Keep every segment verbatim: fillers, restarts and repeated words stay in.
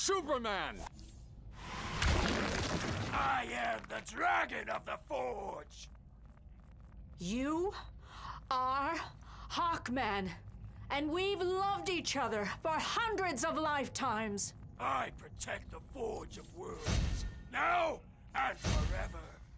Superman! I am the Dragon of the Forge! You are Hawkman, and we've loved each other for hundreds of lifetimes. I protect the Forge of Worlds, now and forever.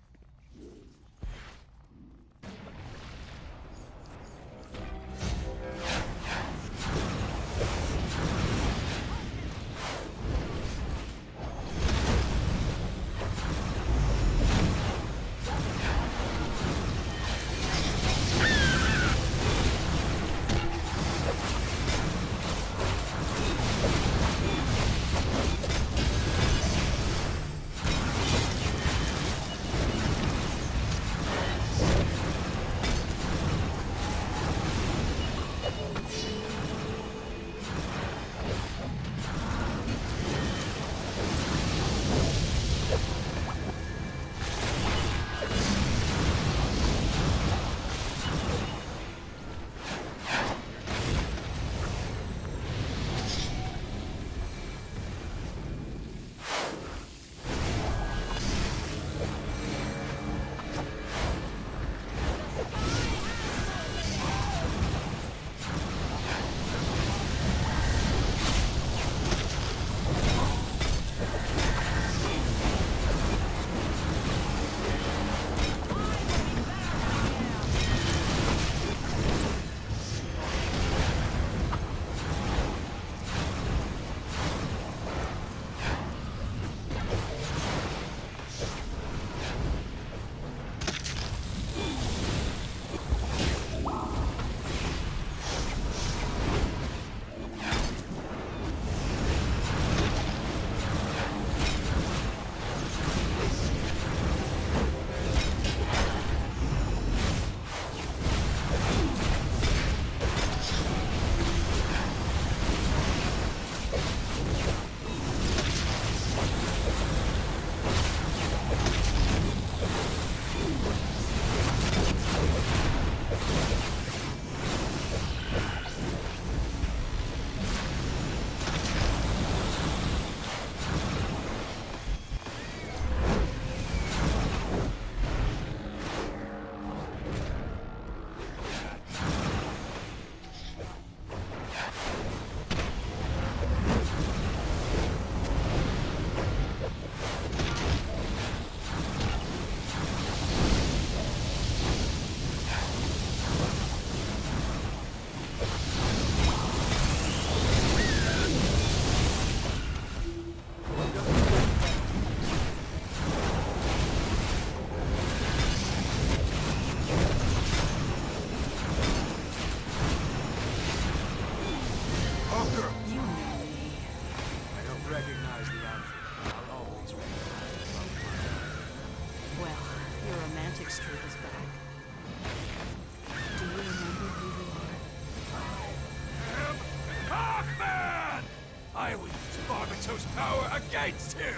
Against him!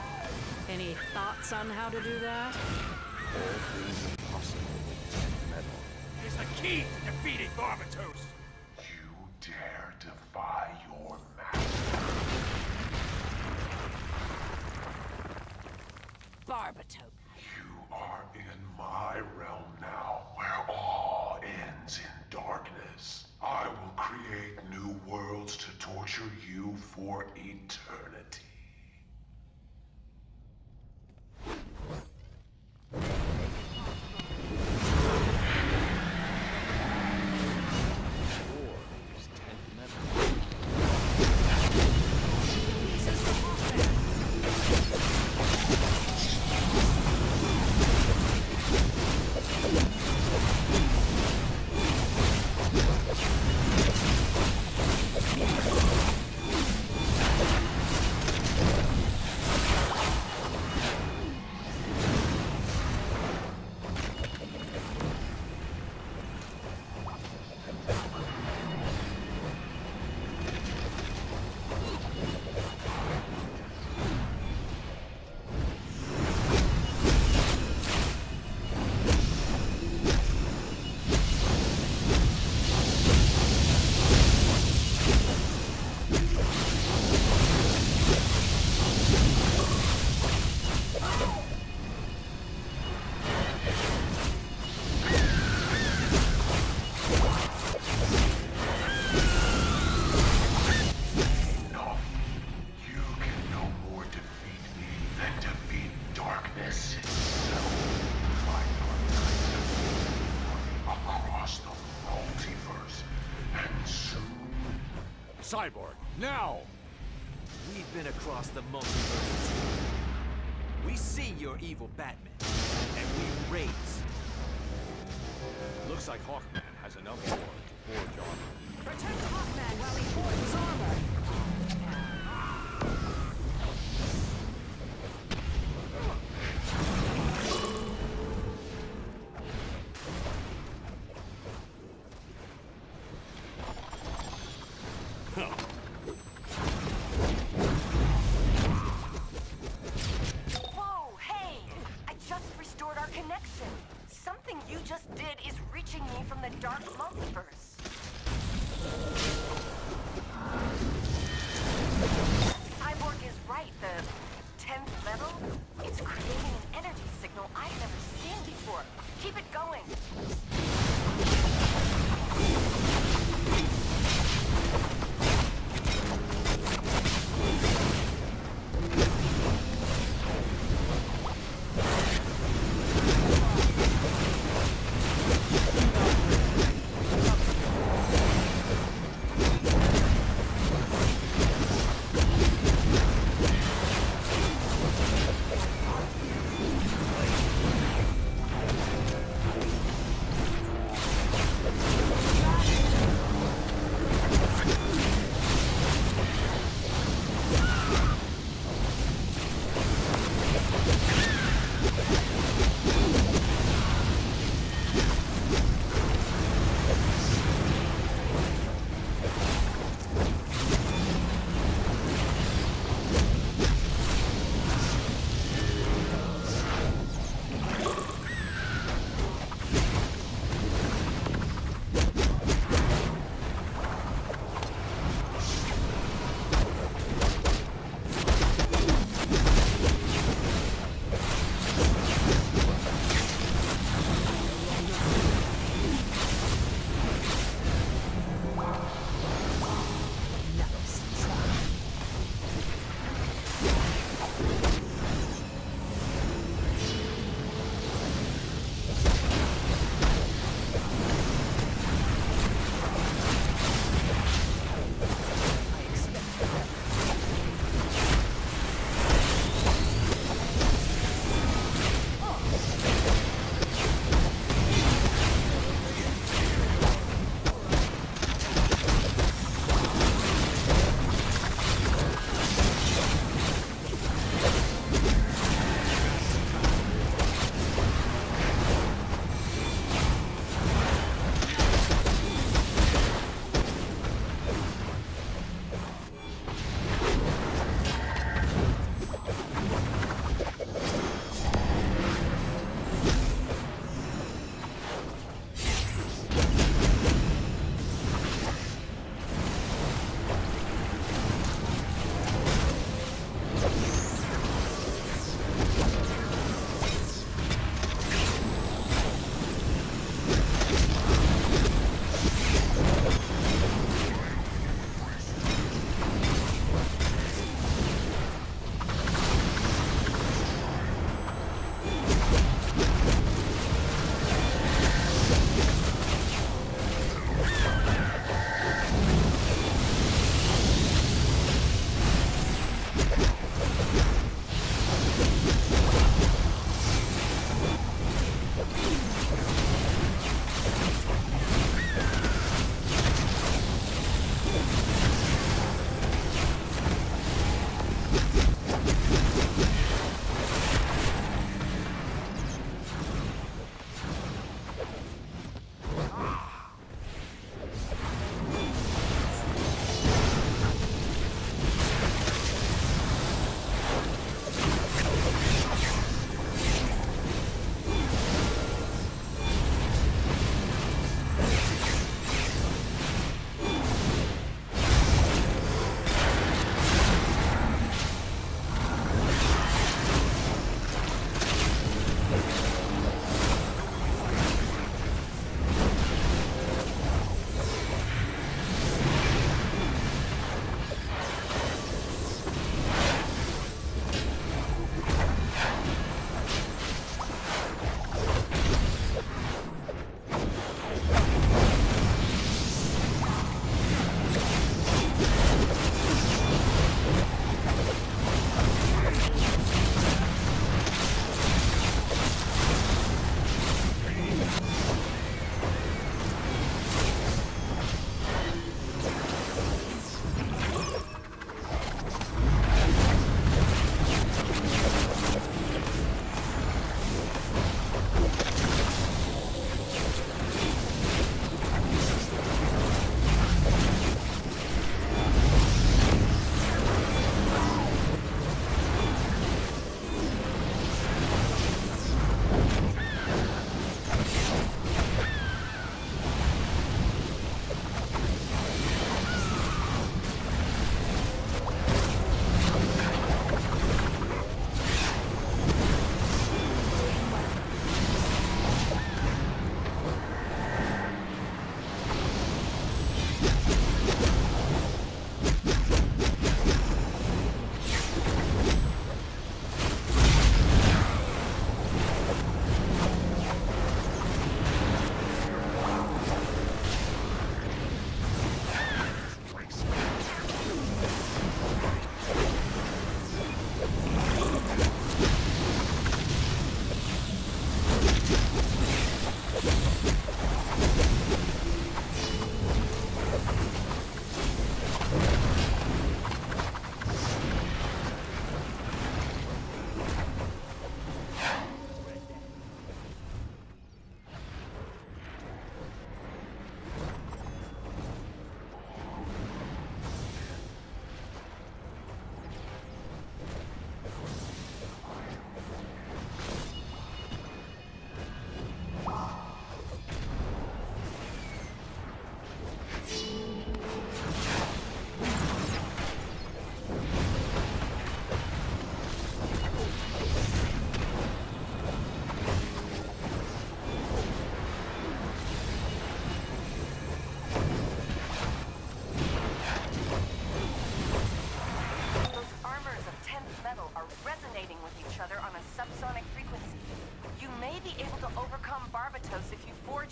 Any thoughts on how to do that? All things are possible with metal. It is the key to defeating Barbatos! You dare defy your master? Barbatos. You are in my realm now, where all ends in darkness. I will create new worlds to torture you for eternity. Cyborg, now! We've been across the multiverse. We see your evil Batman, and we raise. Looks like Hawkman has enough ore to forge armor. Protect Hawkman while he forges armor. Whoa, hey! I just restored our connection. Something you just did is reaching me from the dark multiverse. Cyborg is right. The tenth level, it's creating an energy signal I've never seen before. Keep it going.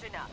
enough.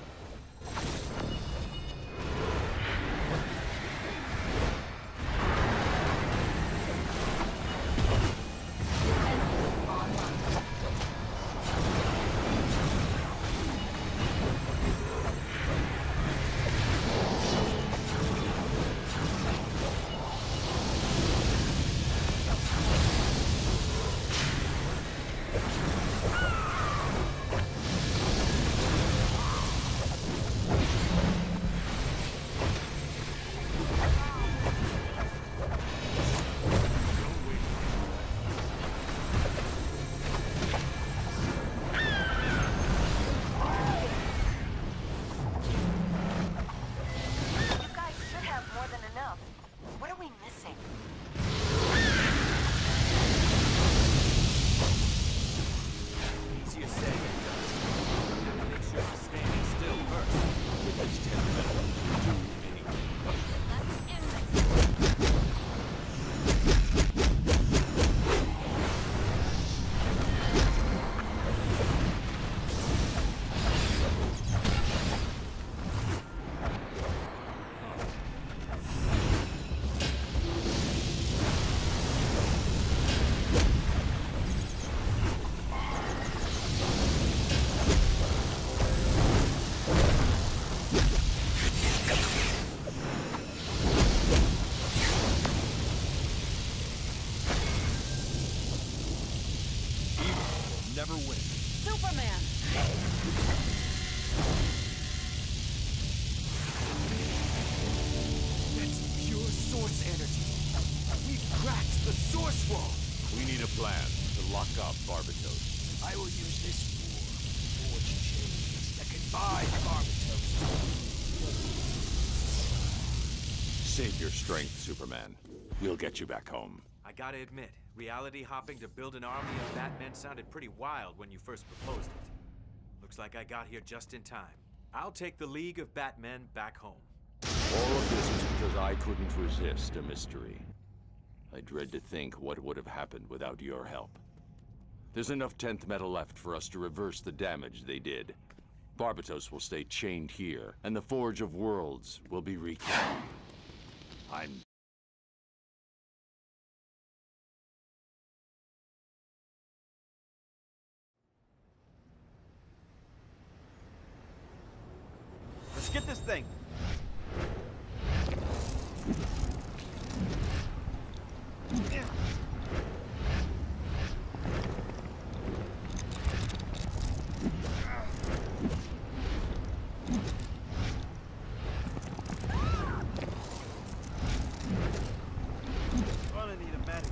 Never win. Superman! That's pure source energy. We've cracked the source wall. We need a plan to lock up Barbatos. I will use this war to forge chains that can bind Barbatos. Save your strength, Superman. We'll get you back home. I gotta admit, reality hopping to build an army of Batmen sounded pretty wild when you first proposed it. Looks like I got here just in time. I'll take the League of Batmen back home. All of this was because I couldn't resist a mystery. I dread to think what would have happened without your help. There's enough tenth metal left for us to reverse the damage they did. Barbatos will stay chained here, and the Forge of Worlds will be reclaimed. I'm... Let's get this thing. Gonna need a medic.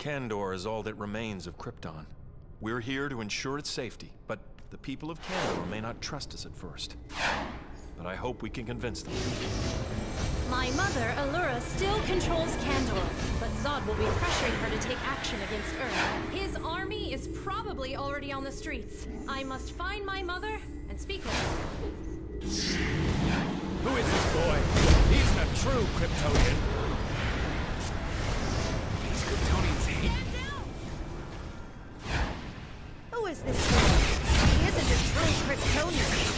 Kandor is all that remains of Krypton. We're here to ensure its safety, but the people of Kandor may not trust us at first. But I hope we can convince them. My mother, Allura, still controls Kandor, but Zod will be pressuring her to take action against Earth. His army is probably already on the streets. I must find my mother and speak with her. Who is this boy? He's a true Kryptonian. These Kryptonians hate. Who is this boy? He isn't a true Kryptonian.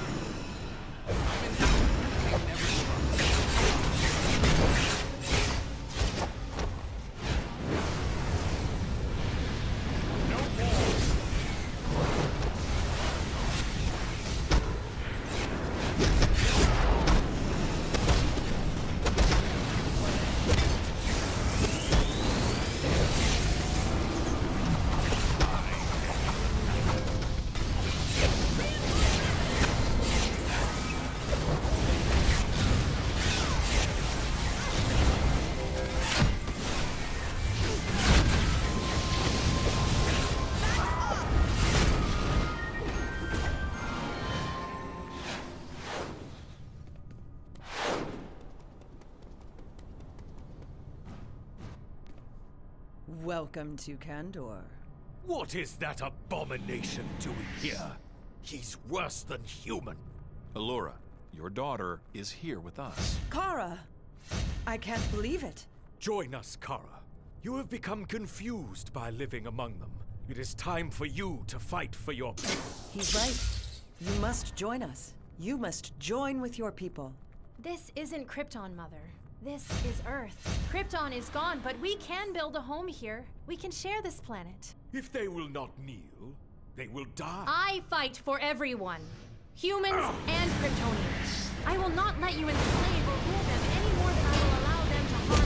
Welcome to Kandor. What is that abomination doing here? He's worse than human. Allura, your daughter is here with us. Kara! I can't believe it. Join us, Kara. You have become confused by living among them. It is time for you to fight for your people. He's right. You must join us. You must join with your people. This isn't Krypton, Mother. This is Earth. Krypton is gone, but we can build a home here. We can share this planet. If they will not kneel, they will die. I fight for everyone. Humans and Kryptonians. I will not let you enslave or rule them any more than I will allow them to harm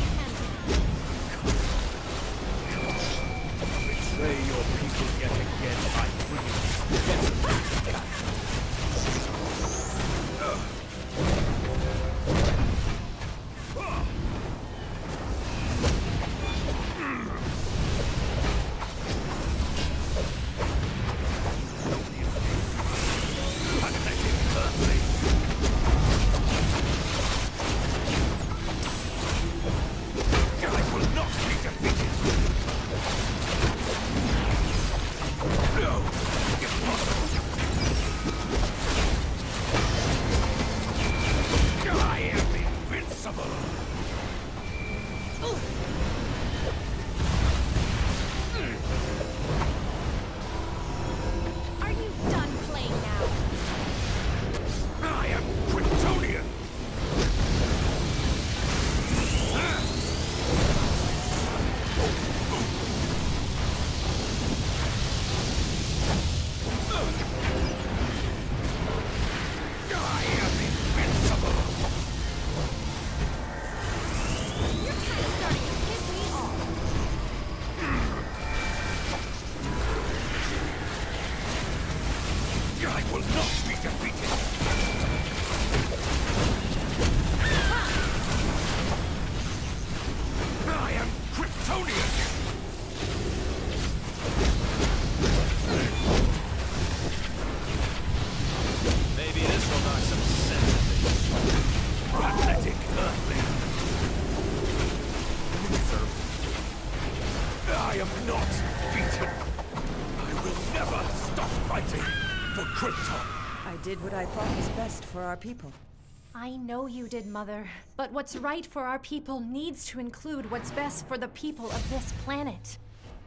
Kandor. Betray your people yet again by bringing I did what I thought was best for our people. I know you did, Mother. But what's right for our people needs to include what's best for the people of this planet.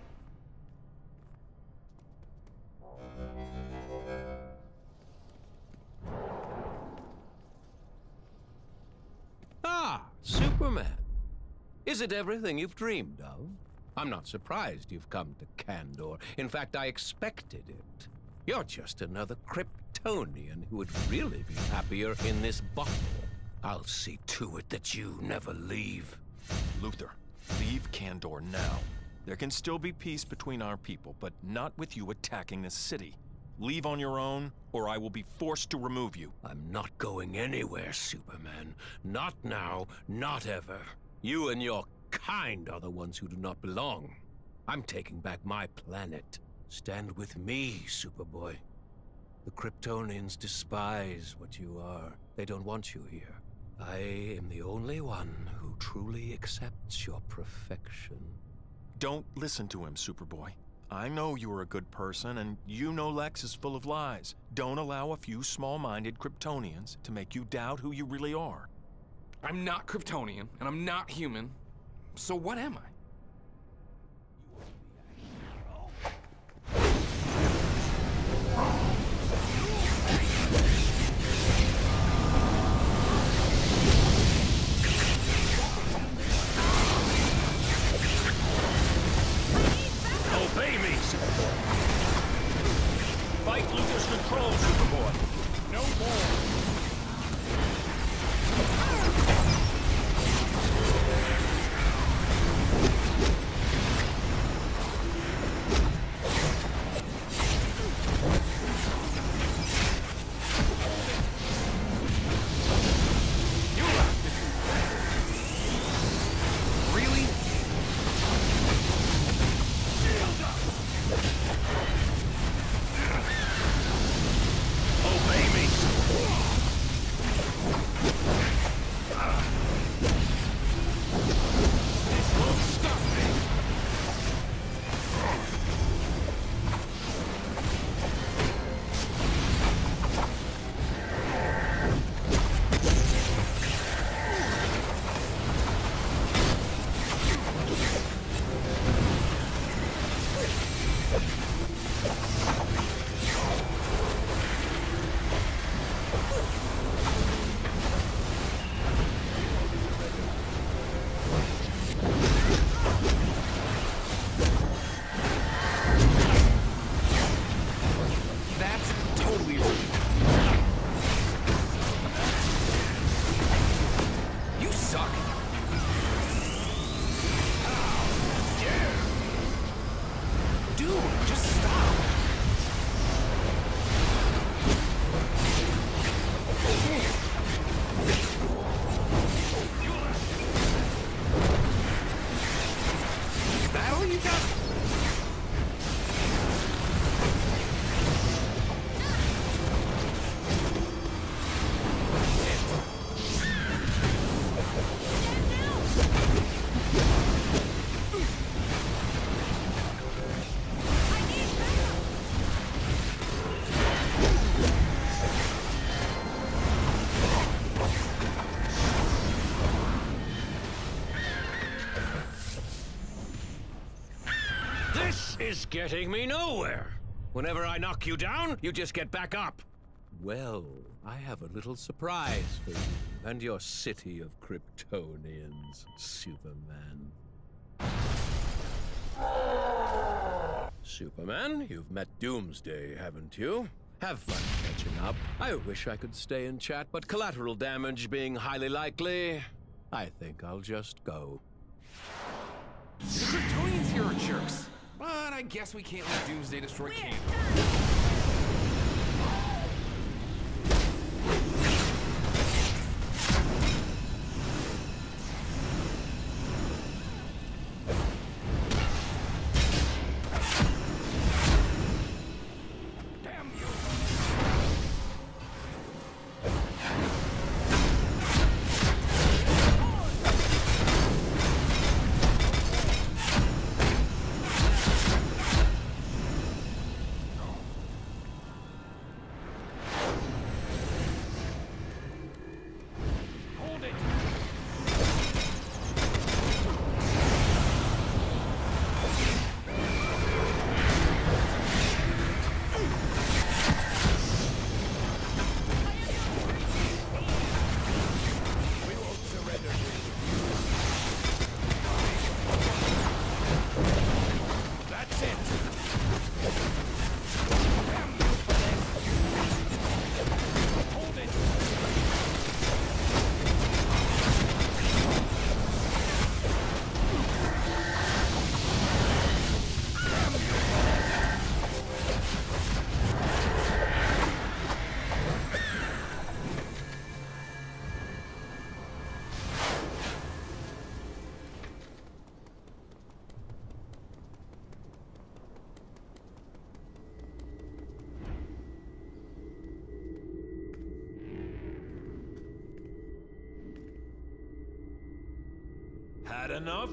Ah, Superman. Is it everything you've dreamed of? I'm not surprised you've come to Kandor. In fact, I expected it. You're just another Kryptonian who would really be happier in this bottle. I'll see to it that you never leave. Luthor, leave Kandor now. There can still be peace between our people, but not with you attacking this city. Leave on your own, or I will be forced to remove you. I'm not going anywhere, Superman. Not now, not ever. You and your kind are the ones who do not belong. I'm taking back my planet. Stand with me, Superboy. The Kryptonians despise what you are. They don't want you here. I am the only one who truly accepts your perfection. Don't listen to him, Superboy. I know you're a good person, and you know Lex is full of lies. Don't allow a few small-minded Kryptonians to make you doubt who you really are. I'm not Kryptonian, and I'm not human. So what am I? Obey me, Superboy. Fight Luthor's control, Superboy. No more. Is getting me nowhere. Whenever I knock you down, you just get back up. Well, I have a little surprise for you and your city of Kryptonians, Superman. Superman, you've met Doomsday, haven't you? Have fun catching up. I wish I could stay and chat, but collateral damage being highly likely, I think I'll just go. The Kryptonians here are jerks. But I guess we can't let Doomsday destroy Kandor. that enough?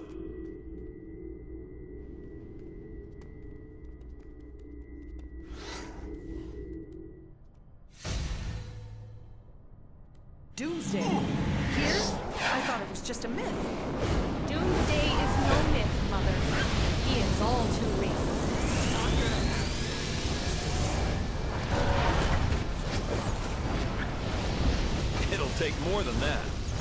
Doomsday. Here? I thought it was just a myth. Doomsday is no myth, Mother. He is all too real. It'll take more than that.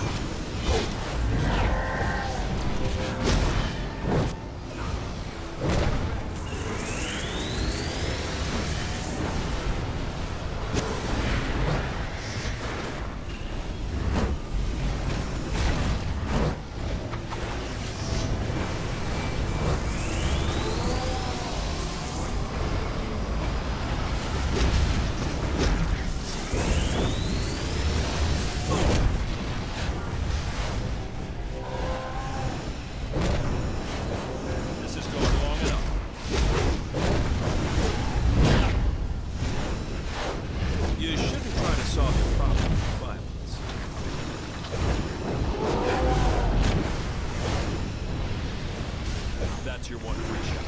That's your one free shot.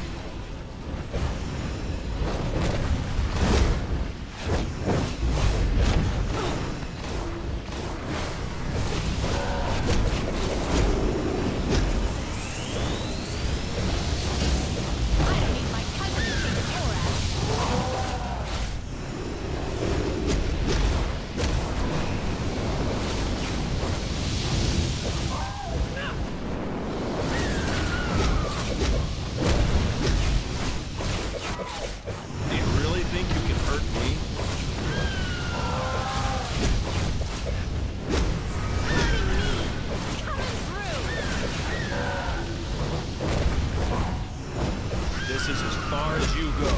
This is as far as you go.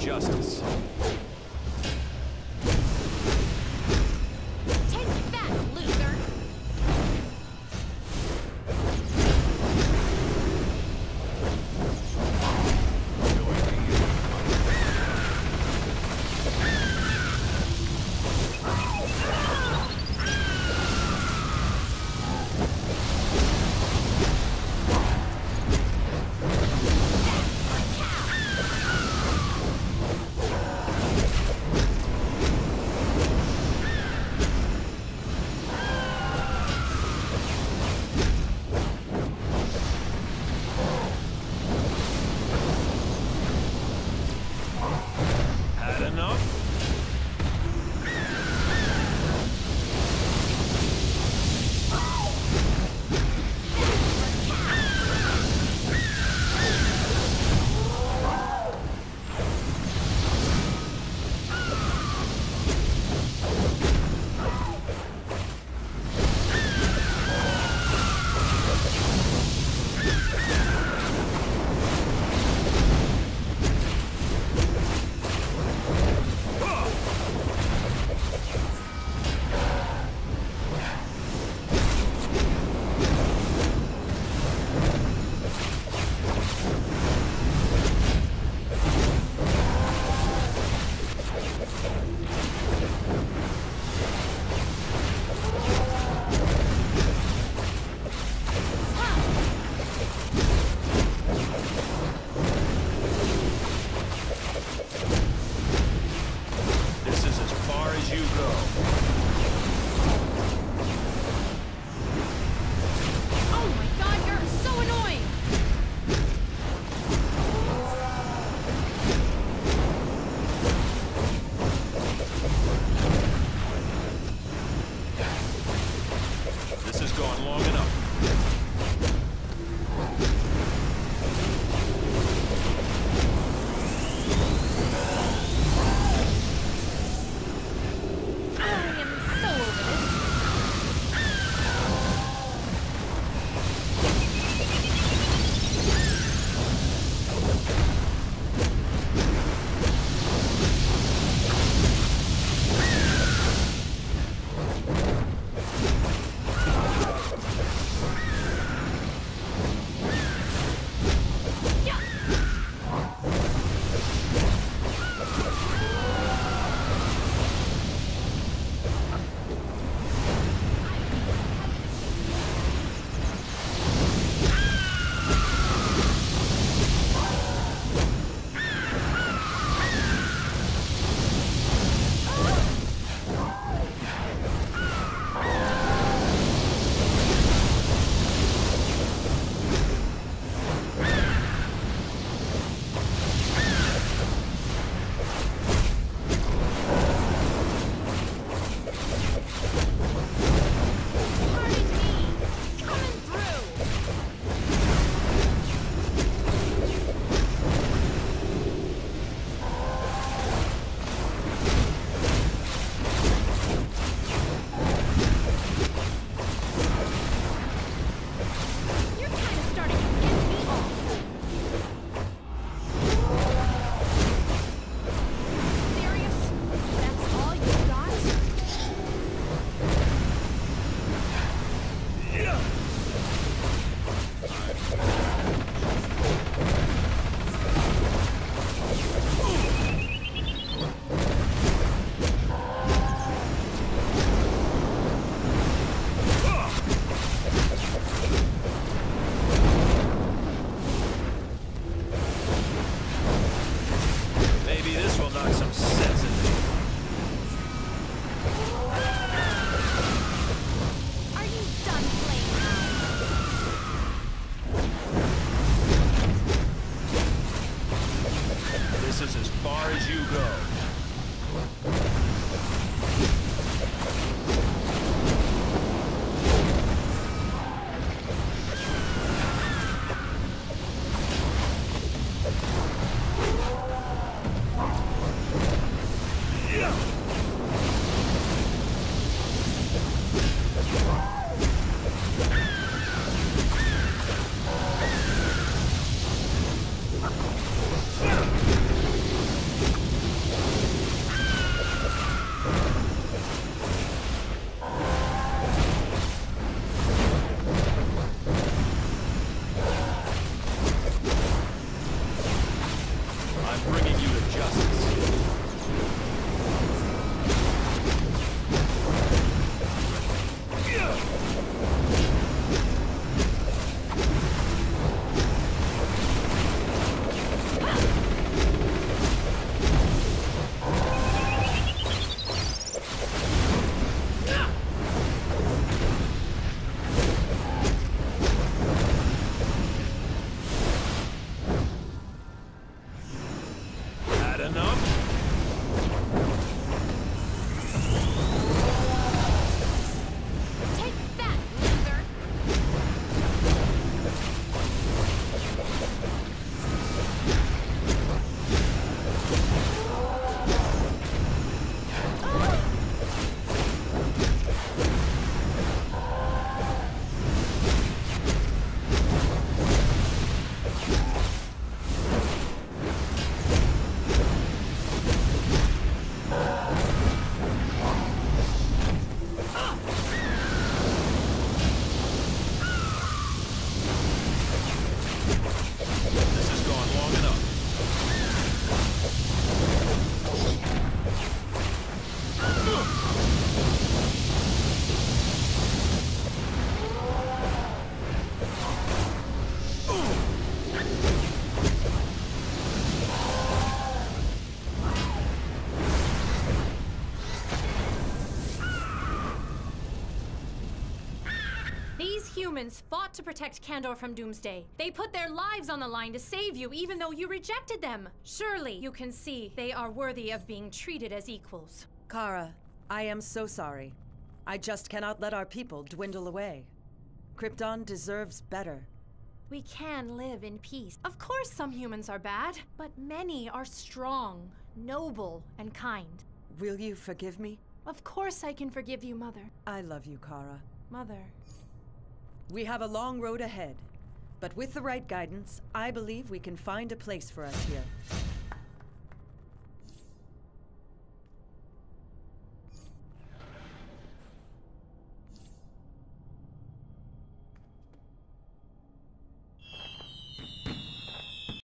justice. Take that, loser! humans fought to protect Kandor from Doomsday. They put their lives on the line to save you even though you rejected them. Surely you can see they are worthy of being treated as equals. Kara, I am so sorry. I just cannot let our people dwindle away. Krypton deserves better. We can live in peace. Of course some humans are bad, but many are strong, noble, and kind. Will you forgive me? Of course I can forgive you, Mother. I love you, Kara. Mother. We have a long road ahead, but with the right guidance, I believe we can find a place for us here.